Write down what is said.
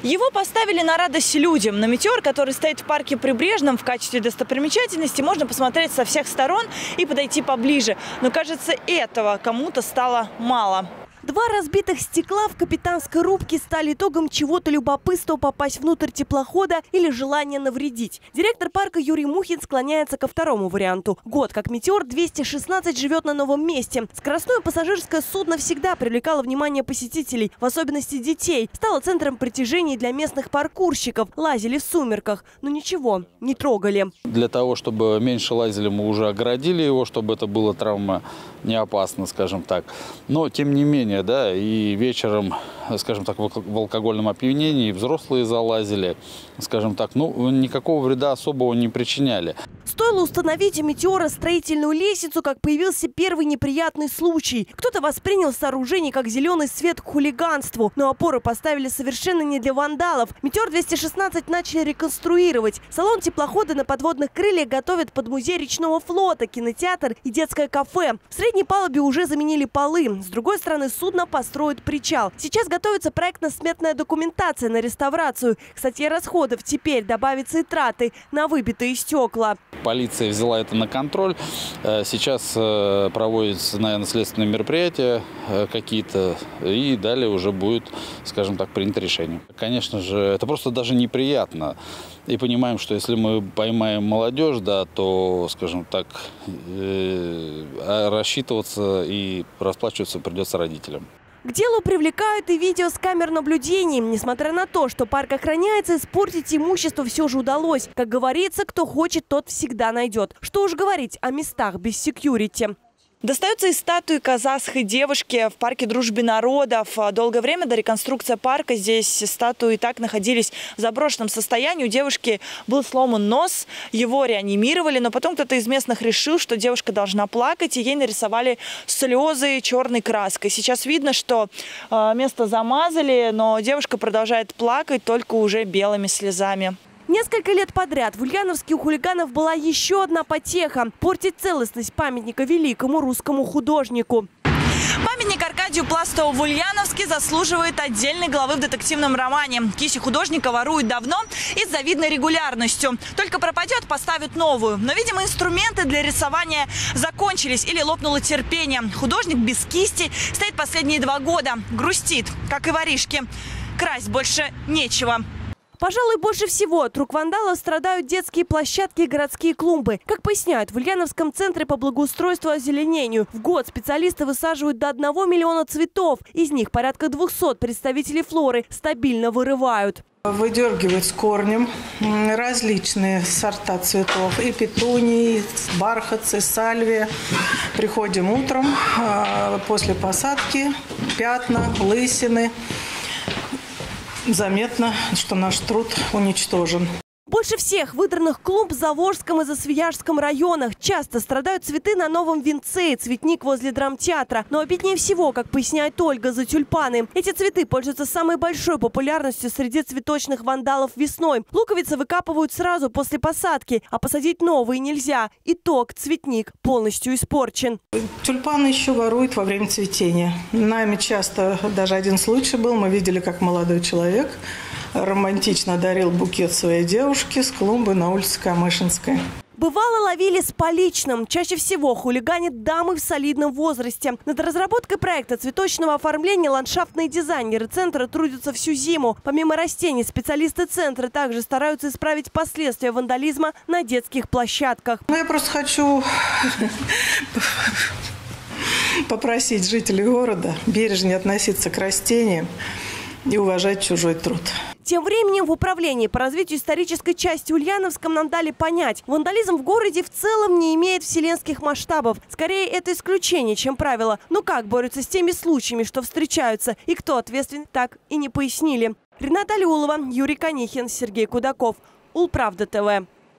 Его поставили на радость людям. На метеор, который стоит в парке Прибрежном, в качестве достопримечательности можно посмотреть со всех сторон и подойти поближе. Но, кажется, этого кому-то стало мало. Два разбитых стекла в капитанской рубке стали итогом чего-то любопытства попасть внутрь теплохода или желания навредить. Директор парка Юрий Мухин склоняется ко второму варианту. Год как метеор 216 живет на новом месте. Скоростное пассажирское судно всегда привлекало внимание посетителей, в особенности детей. Стало центром притяжения для местных паркурщиков. Лазили в сумерках, но ничего, не трогали. Для того, чтобы меньше лазили, мы уже оградили его, чтобы это было травма не опасно, скажем так. Но, тем не менее, да, и вечером, скажем так, в алкогольном опьянении взрослые залазили, скажем так, никакого вреда особого не причиняли. Стоило установить у метеора строительную лестницу, как появился первый неприятный случай. Кто-то воспринял сооружение как зеленый свет к хулиганству, но опоры поставили совершенно не для вандалов. Метеор 216 начали реконструировать. Салон теплохода на подводных крыльях готовят под музей речного флота, кинотеатр и детское кафе. В средней палубе уже заменили полы. С другой стороны судна построят причал. Сейчас готовится проектно-сметная документация на реставрацию. К статье расходов теперь добавятся и траты на выбитые стекла. Полиция взяла это на контроль. Сейчас проводятся, наверное, следственные мероприятия какие-то. И далее уже будет, скажем так, принято решение. Конечно же, это просто даже неприятно. И понимаем, что если мы поймаем молодежь, да, то, скажем так, рассчитываться и расплачиваться придется родителям. К делу привлекают и видео с камер наблюдений. Несмотря на то, что парк охраняется, испортить имущество все же удалось. Как говорится, кто хочет, тот всегда найдет. Что уж говорить о местах без секьюрити. Достаются и статуи казахской девушки в парке Дружбы народов. Долгое время до реконструкции парка здесь статуи так находились в заброшенном состоянии. У девушки был сломан нос, его реанимировали, но потом кто-то из местных решил, что девушка должна плакать, и ей нарисовали слезы черной краской. Сейчас видно, что место замазали, но девушка продолжает плакать, только уже белыми слезами. Несколько лет подряд в Ульяновске у хулиганов была еще одна потеха – портить целостность памятника великому русскому художнику. Памятник Аркадию Пластову в Ульяновске заслуживает отдельной главы в детективном романе. Кисти художника воруют давно и с завидной регулярностью. Только пропадет, поставят новую. Но, видимо, инструменты для рисования закончились или лопнуло терпение. Художник без кисти стоит последние 2 года. Грустит, как и воришки. Красть больше нечего. Пожалуй, больше всего от рук вандалов страдают детские площадки и городские клумбы. Как поясняют в Ульяновском центре по благоустройству и озеленению, в год специалисты высаживают до 1 миллиона цветов. Из них порядка 200 представителей флоры стабильно вырывают. Выдергивают с корнем различные сорта цветов. И петунии, бархатцы, сальвия. Приходим утром, после посадки, пятна, лысины. Заметно, что наш труд уничтожен. Больше всех выдранных клумб в Заволжском и Засвияжском районах. Часто страдают цветы на Новом Венце и цветник возле драмтеатра. Но обиднее всего, как поясняет Ольга, за тюльпаны. Эти цветы пользуются самой большой популярностью среди цветочных вандалов весной. Луковицы выкапывают сразу после посадки, а посадить новые нельзя. Итог – цветник полностью испорчен. Тюльпаны еще воруют во время цветения. Нами часто даже один случай был. Мы видели, как молодой человек романтично дарил букет своей девушке с клумбы на улице Камышинской. Бывало, ловили с поличным. Чаще всего хулиганят дамы в солидном возрасте. Над разработкой проекта цветочного оформления ландшафтные дизайнеры центра трудятся всю зиму. Помимо растений, специалисты центра также стараются исправить последствия вандализма на детских площадках. Я просто хочу попросить жителей города бережнее относиться к растениям и уважать чужой труд. Тем временем в управлении по развитию исторической части Ульяновском нам дали понять, вандализм в городе в целом не имеет вселенских масштабов. Скорее, это исключение, чем правило. Но как борются с теми случаями, что встречаются, и кто ответственен, так и не пояснили. Рената Алиулова, Юрий Конихин, Сергей Кудаков. Улправда ТВ.